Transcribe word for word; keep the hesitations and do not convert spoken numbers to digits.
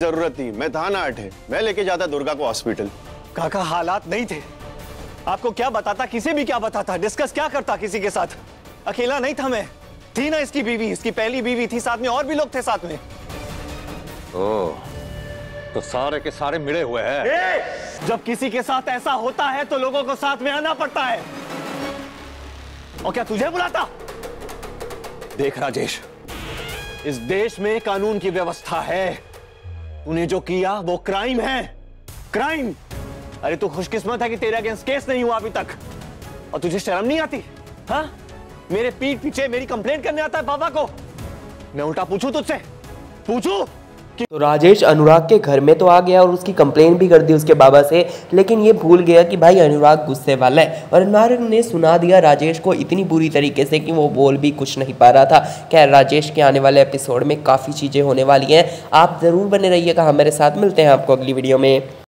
जरूरत थी, मैं था ना अठे, मैं लेके जाता दुर्गा को हॉस्पिटल। काका हालात नहीं थे, आपको क्या बताता, किसी भी क्या बताता, डिस्कस क्या करता किसी के साथ? अकेला नहीं था मैं, थी ना इसकी बीवी, इसकी पहली बीवी थी, साथ में और भी लोग थे साथ में। ओह, तो सारे के सारे मिले हुए हैं। ए, जब किसी के साथ ऐसा होता है तो लोगों को साथ में आना पड़ता है। और क्या तुझे बुलाता? देख राजेश, इस देश में कानून की व्यवस्था है, तूने जो किया वो क्राइम है, क्राइम। अरे तू खुशकिस्मत है कि तेरे अगेंस्ट केस नहीं हुआ अभी तक, और तुझे शर्म नहीं आती? हाँ, मेरे पीठ पीछे मेरी कंप्लेंट करने आता है बाबा को। मैं उल्टा पूछूं तुझसे, पूछूं? तो राजेश अनुराग के घर में तो आ गया और उसकी कंप्लेन भी कर दी उसके बाबा से, लेकिन ये भूल गया कि भाई अनुराग गुस्से वाला है, और अनुराग ने सुना दिया राजेश को इतनी बुरी तरीके से कि वो बोल भी कुछ नहीं पा रहा था। खैर, राजेश के आने वाले एपिसोड में काफ़ी चीज़ें होने वाली हैं, आप ज़रूर बने रहिएगा हमारे साथ। मिलते हैं आपको अगली वीडियो में।